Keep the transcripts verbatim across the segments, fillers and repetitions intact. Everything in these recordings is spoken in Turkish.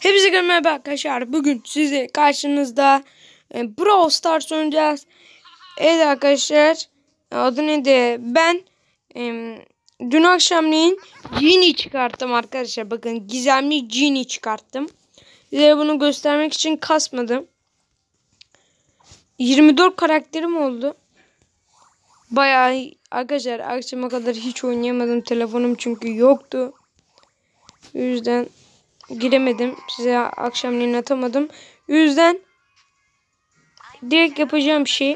Hepinize merhaba arkadaşlar. Bugün size karşınızda e, Brawl Stars oynayacağız. Evet arkadaşlar. Adı neydi? Ben e, dün akşamleyin Genie çıkarttım arkadaşlar. Bakın gizemli Genie çıkarttım. Size bunu göstermek için kasmadım. yirmi dört karakterim oldu. Bayağı arkadaşlar akşama kadar hiç oynayamadım. Telefonum çünkü yoktu. O yüzden giremedim. Size akşamleyin atamadım. O yüzden direkt yapacağım şey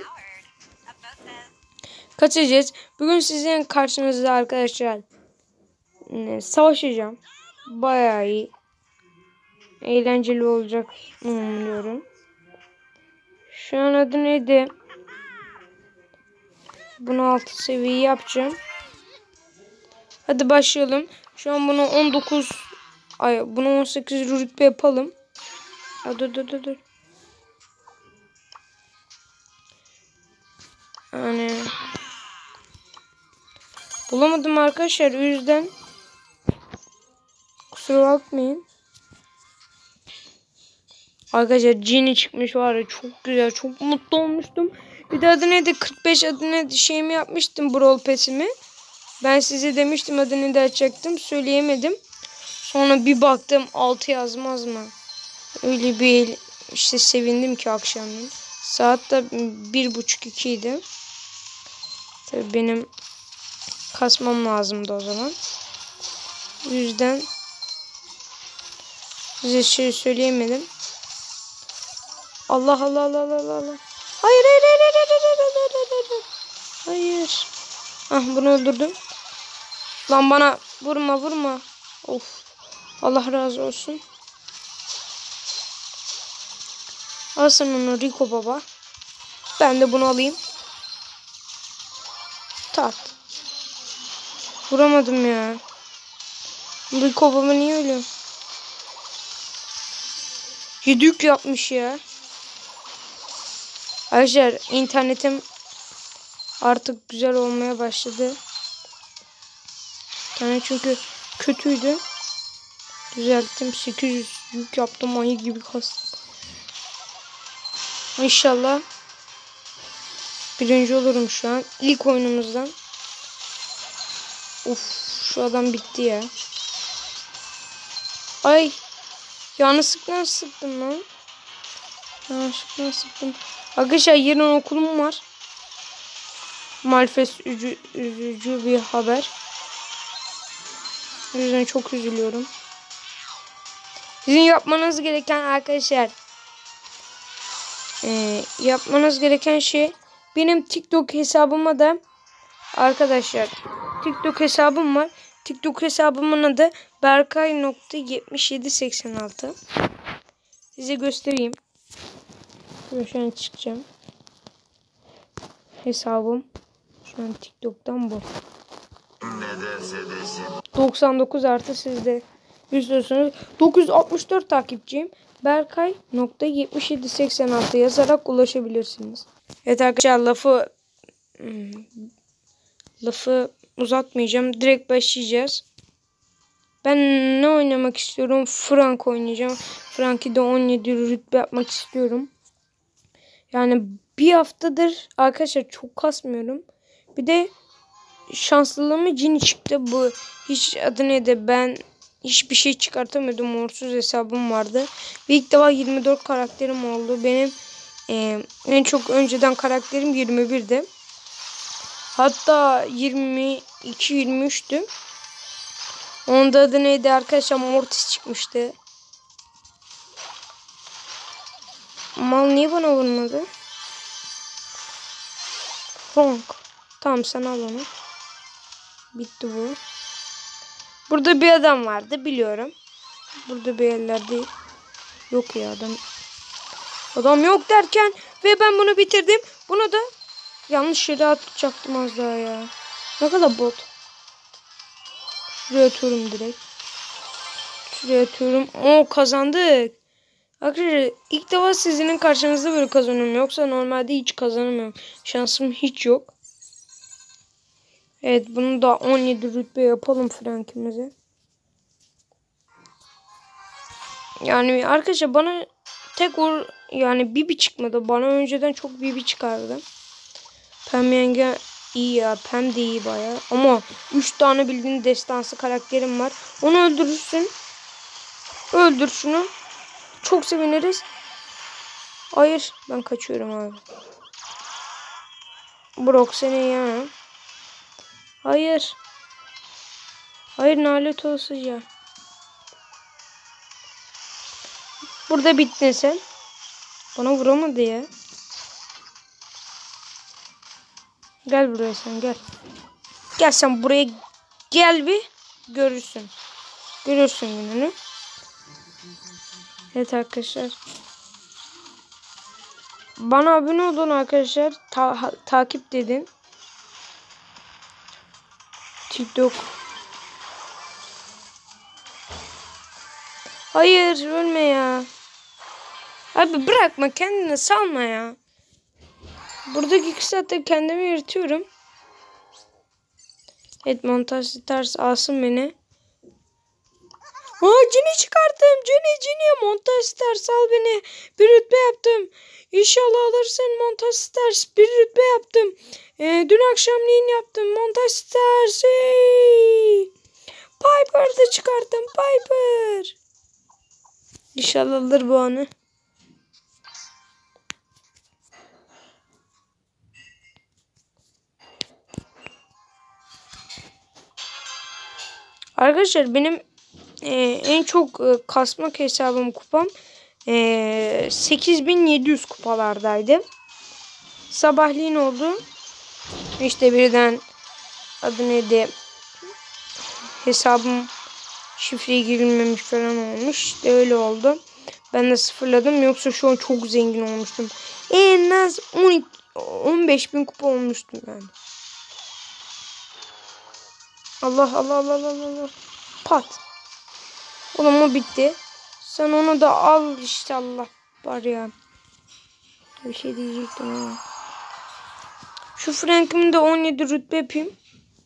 kaçacağız. Bugün sizin karşınızda arkadaşlar savaşacağım. Bayağı iyi. Eğlenceli olacak umuyorum. Şu an adı neydi? Bunu altı seviye yapacağım. Hadi başlayalım. Şu an bunu on dokuz ay bunu on sekiz rütbe yapalım. Ha, dur dur dur dur. Yani bulamadım arkadaşlar, o yüzden kusura bakmayın. Arkadaşlar Genie çıkmış var ya, çok güzel, çok mutlu olmuştum. Bir de adı neydi, kırk beş adı neydi şeyimi yapmıştım, Brawl Pass'imi. Ben size demiştim adını da açacaktım, söyleyemedim. Sonra bir baktım altı yazmaz mı? Öyle bir işte sevindim ki akşamleyin. Saat de bir buçuk ikiydi. Tabii benim kasmam lazımdı o zaman. O yüzden size şey söyleyemedim. Allah Allah Allah Allah Allah. Hayır hayır hayır hayır hayır hayır hayır hayır. Hayır. Ah, bunu öldürdüm. Lan bana vurma vurma. Of. Allah razı olsun. Al sen onu Rico baba. Ben de bunu alayım. Tat. Vuramadım ya. Rico baba niye öyle? yedi yük yapmış ya. Arkadaşlar internetim artık güzel olmaya başladı. Yani çünkü kötüydü. Düzelttim. sekiz yüz yük yaptım. Ayı gibi kastım. İnşallah birinci olurum şu an. İlk oyunumuzdan. Uf, şu adam bitti ya. Ay. Yanlışlıkla sıktım lan. Yanlışlıkla sıktım. Arkadaşlar yarın okulum var. Maalesef üzücü, üzücü bir haber. O yüzden çok üzülüyorum. Sizin yapmanız gereken arkadaşlar. E, yapmanız gereken şey, benim TikTok hesabıma da arkadaşlar TikTok hesabım var. TikTok hesabımın adı berkay nokta yetmiş yedi seksen altı. Size göstereyim. Şu an çıkacağım. Hesabım şu an TikTok'tan bu. Ne derse desin. doksan dokuz artı sizde. Yüzüyorsunuz. dokuz yüz altmış dört takipçiyim. berkay nokta yetmiş yedi seksen altı yazarak ulaşabilirsiniz. Evet arkadaşlar, lafı lafı uzatmayacağım. Direkt başlayacağız. Ben ne oynamak istiyorum? Frank oynayacağım. Frank'i de on yedi rütbe yapmak istiyorum. Yani bir haftadır arkadaşlar çok kasmıyorum. Bir de şanslılığıma Genie çıktı. Bu hiç adı neydi, ben hiçbir şey çıkartamıyordum. Uğursuz hesabım vardı. Ve ilk defa yirmi dört karakterim oldu. Benim e, en çok önceden karakterim yirmi birdi. Hatta yirmi iki yirmi üçtü. Onda adı neydi arkadaşlar, Mortis çıkmıştı. Mal niye bana vurmadı? Frank. Tamam, sen al onu. Bitti bu. Burada bir adam vardı biliyorum. Burada bir yerler değil. Yok ya adam. Adam yok derken ve ben bunu bitirdim. Bunu da yanlış yere atacaktım az daha ya. Ne kadar bot. Şuraya atıyorum direkt. Şuraya atıyorum. Oo, kazandık. Arkadaşlar ilk defa sizin karşınızda böyle kazanıyorum. Yoksa normalde hiç kazanamıyorum. Şansım hiç yok. Evet, bunu da on yedi rütbe yapalım Frank'imize. Yani arkadaşlar bana tek or yani Bibi çıkmadı. Bana önceden çok Bibi çıkardı. Pem yenge iyi ya. Pem de iyi baya. Ama üç tane bildiğin destansı karakterim var. Onu öldürürsün. Öldür şunu. Çok seviniriz. Hayır. Ben kaçıyorum abi. Brock seni yemem. Hayır. Hayır nalet olsun. Burada bittin sen. Bana vuramadı ya. Gel buraya sen gel. Gel sen buraya gel bir görürsün. Görürsün gününü. Evet arkadaşlar. Bana abone olun arkadaşlar. Ta takip dedin. TikTok. Hayır ölme ya. Abi bırakma kendini salma ya. Buradaki iki saatte kendimi yırtıyorum. Evet montaj ters alsın beni. Aa Cini çıkarttım. Cini Cini montaj ters al beni. Bir rütbe yaptım. İnşallah alırsın montaj ters. Bir rütbe yaptım. Ee, dün akşamleyin yaptım. Montaj ters. Hey. Piper'da çıkarttım. Piper. İnşallah alır bu anı. Arkadaşlar benim e, en çok e, kasmak hesabım kupam e, sekiz bin yedi yüz kupalardaydı. Sabahleyin oldu. İşte birden adı neydi? Hesabım şifreye girilmemiş falan olmuş. İşte öyle oldu. Ben de sıfırladım. Yoksa şu an çok zengin olmuştum. En az on iki, on beş bin kupa olmuştum yani. Allah Allah Allah Allah Allah. Pat. Oğlum o bitti. Sen onu da al işte Allah var ya. Bir şey diyecektim ama. Şu Frank'imi de on yedi rütbe yapayım.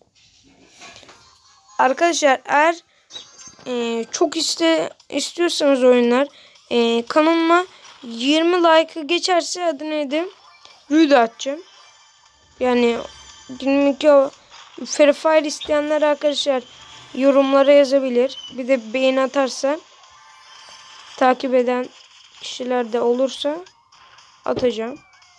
Arkadaşlar eğer e, çok iste istiyorsanız oyunlar e, kanalıma yirmi like'ı geçerse adı neydi? Rüde atacağım. Yani yirmi iki Free Fire isteyenler arkadaşlar yorumlara yazabilir. Bir de beğeni atarsa takip eden kişiler de olursa atacağım.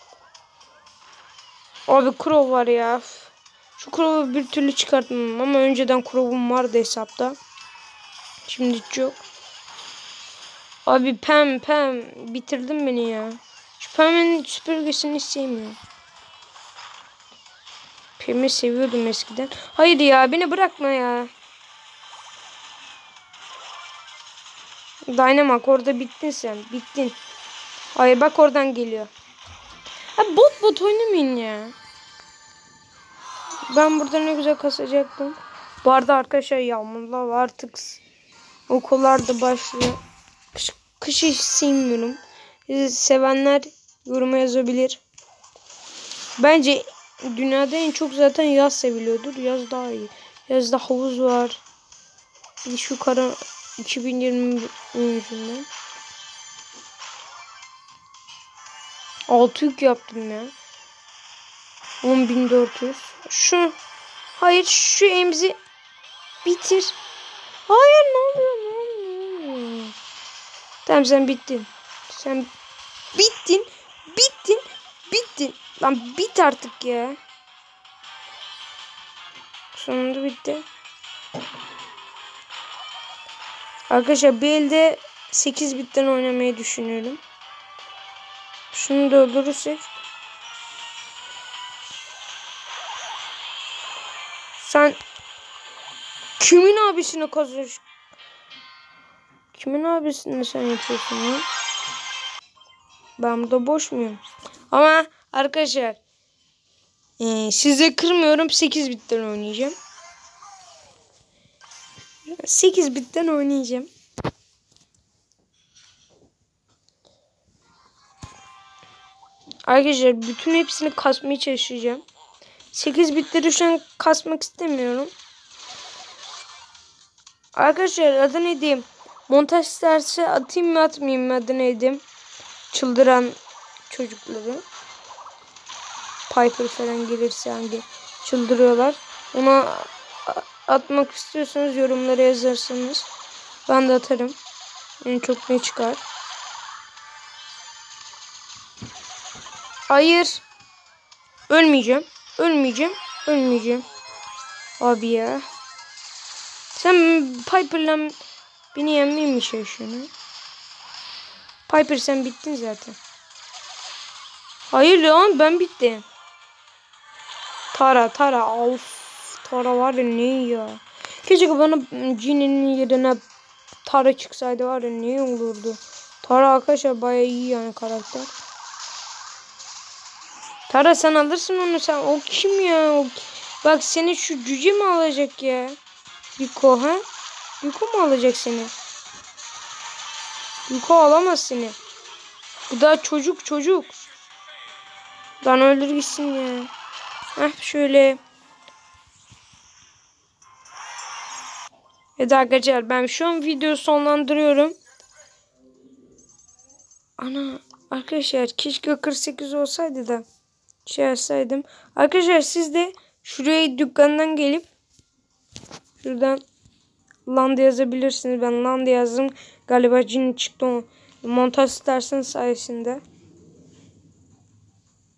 Abi Crow var ya. Şu Crow'u bir türlü çıkartmam ama önceden Crow'um vardı hesapta. Şimdi hiç yok. Abi Pem Pem bitirdin beni ya. Şu Pem'in süpürgesini sevmiyorum. Pem'i seviyordum eskiden. Hayır ya beni bırakma ya. Dynamite orada bittin sen. Bittin. Ay bak oradan geliyor. Abi bot bot oynamayın ya. Ben burada ne güzel kasacaktım. Bu arada arkadaşlar yağmurlar var artık. Okullar da başlıyor. Kış, kışı hiç sevmiyorum. Sevenler yoruma yazabilir. Bence dünyada en çok zaten yaz seviliyordur. Yaz daha iyi. Yazda havuz var. Şu kara iki bin yirmi yüzünden. altı yük yaptım ya. on bin dört yüz. Şu. Hayır şu emzi bitir. Hayır ne oluyor ne oluyor. Ne oluyor? Tamam sen bittin. Sen bittin. Bittin. Bittin. Lan bit artık ya. Sonunda bitti. Arkadaşlar bir elde sekiz bitten oynamayı düşünüyorum. Şunu da öldürürsek. Sen kimin abisine kazıyorsun? Kimin abisine sen yapıyorsun ya? Ben burada boş muyum? Ama arkadaşlar e, size kırmıyorum. sekiz bitten oynayacağım. sekiz bitten oynayacağım. Arkadaşlar bütün hepsini kasmaya çalışacağım. sekiz bitleri şu an kasmak istemiyorum. Arkadaşlar adı ne diyeyim? Montaj isterse atayım mı atmayayım mı, adı neydi? Çıldıran çocukları. Piper falan gelirse hangi çıldırıyorlar. Ona atmak istiyorsanız yorumlara yazarsanız ben de atarım. En çok ne çıkar? Hayır. Ölmeyeceğim. Ölmeyeceğim. Ölmeyeceğim. Abi ya. Sen Piper'la beni yenmeye mi çalışıyorsun? Piper sen bittin zaten. Hayır lan ben bittim. Tara Tara. Of. Tara var ya ne ya. Keşke bana Ginny'nin yerine Tara çıksaydı var ya ne olurdu. Tara arkadaşlar bayağı iyi yani karakter. Tara sen alırsın onu sen. O kim ya? O... Bak seni şu cüce mi alacak ya? Yuko ha? Yuko mu alacak seni? Yuko alamaz seni. Bu da çocuk çocuk. Lan öldür gitsin ya. Heh şöyle. Evet arkadaşlar ben şu an videoyu sonlandırıyorum. Ana arkadaşlar keşke kırk sekiz olsaydı da şey yapsaydım. Arkadaşlar siz de şuraya dükkandan gelip şuradan land yazabilirsiniz. Ben land yazdım. Galiba cin çıktı o. Montaj istersen sayesinde.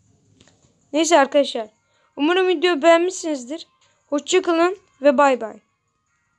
Neyse arkadaşlar. Umarım video beğenmişsinizdir. Hoşça kalın ve bay bay.